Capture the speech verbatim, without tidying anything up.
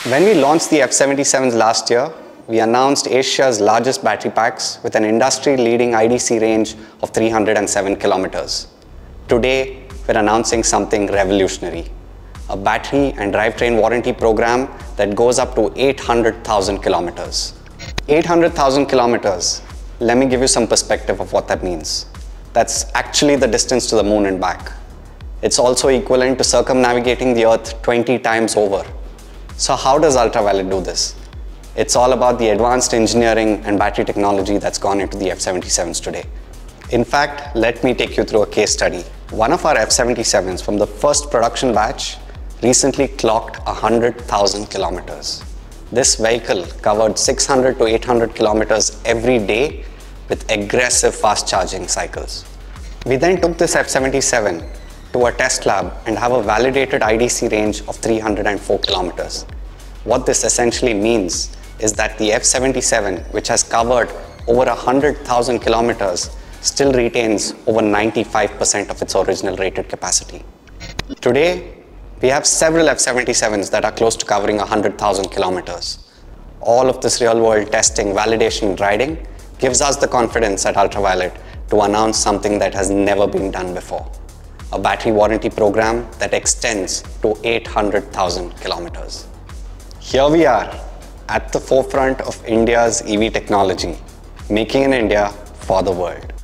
When we launched the F seventy-sevens last year, we announced Asia's largest battery packs with an industry-leading I D C range of three hundred seven kilometers. Today, we're announcing something revolutionary, a battery and drivetrain warranty program that goes up to eight hundred thousand kilometers. eight hundred thousand kilometers, let me give you some perspective of what that means. That's actually the distance to the moon and back. It's also equivalent to circumnavigating the Earth twenty times over. So how does Ultraviolette do this? It's all about the advanced engineering and battery technology that's gone into the F seventy-sevens today. In fact, let me take you through a case study. One of our F seventy-sevens from the first production batch recently clocked one hundred thousand kilometers. This vehicle covered six hundred to eight hundred kilometers every day with aggressive fast charging cycles. We then took this F seventy-seven to a test lab and have a validated I D C range of three hundred four kilometers. What this essentially means is that the F seventy-seven, which has covered over one hundred thousand kilometers, still retains over ninety-five percent of its original rated capacity. Today, we have several F seventy-sevens that are close to covering one hundred thousand kilometers. All of this real-world testing, validation, and riding gives us the confidence at Ultraviolette to announce something that has never been done before. A battery warranty program that extends to eight hundred thousand kilometers. Here we are at the forefront of India's E V technology, making in India for the world.